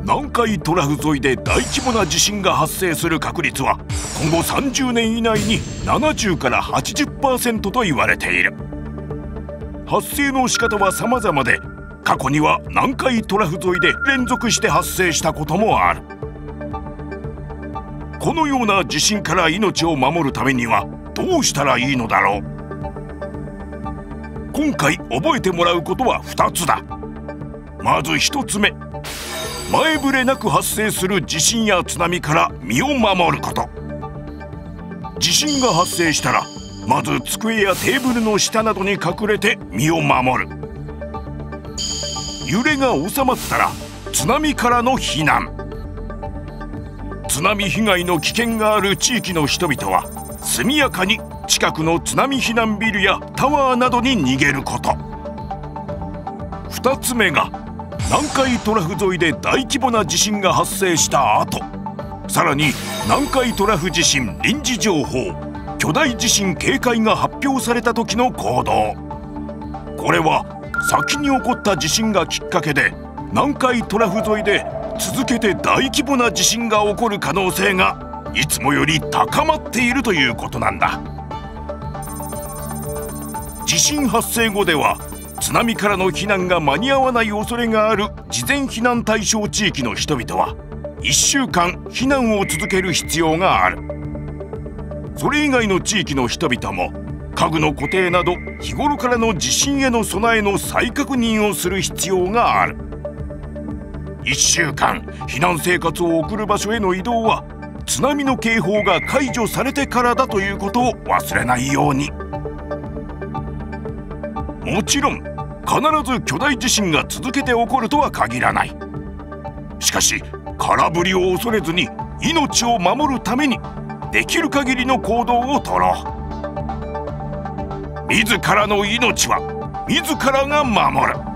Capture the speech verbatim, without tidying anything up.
南海トラフ沿いで大規模な地震が発生する確率は今後さんじゅうねん以内にななじゅうから はちじゅっパーセント と言われている。発生の仕方は様々で、過去には南海トラフ沿いで連続して発生したこともある。このような地震から命を守るためにはどうしたらいいのだろう。今回覚えてもらうことはふたつだ。まずひとつめ、前触れなく発生する地震や津波から身を守ること。地震が発生したらまず机やテーブルの下などに隠れて身を守る。揺れが収まったら津波からの避難。津波被害の危険がある地域の人々は速やかに近くの津波避難ビルやタワーなどに逃げること。ふたつめが南海トラフ沿いで大規模な地震が発生した後、さらに南海トラフ地震臨時情報、巨大地震警戒が発表された時の行動。これは先に起こった地震がきっかけで南海トラフ沿いで続けて大規模な地震が起こる可能性がいつもより高まっているということなんだ。地震発生後では津波からの避難が間に合わない恐れがある事前避難対象地域の人々はいっしゅうかん避難を続ける必要がある。それ以外の地域の人々も家具の固定など日頃からの地震への備えの再確認をする必要がある。いっしゅうかん避難生活を送る場所への移動は津波の警報が解除されてからだということを忘れないように。もちろん必ず巨大地震が続けて起こるとは限らない。しかし空振りを恐れずに命を守るためにできる限りの行動をとろう。自らの命は自らが守る。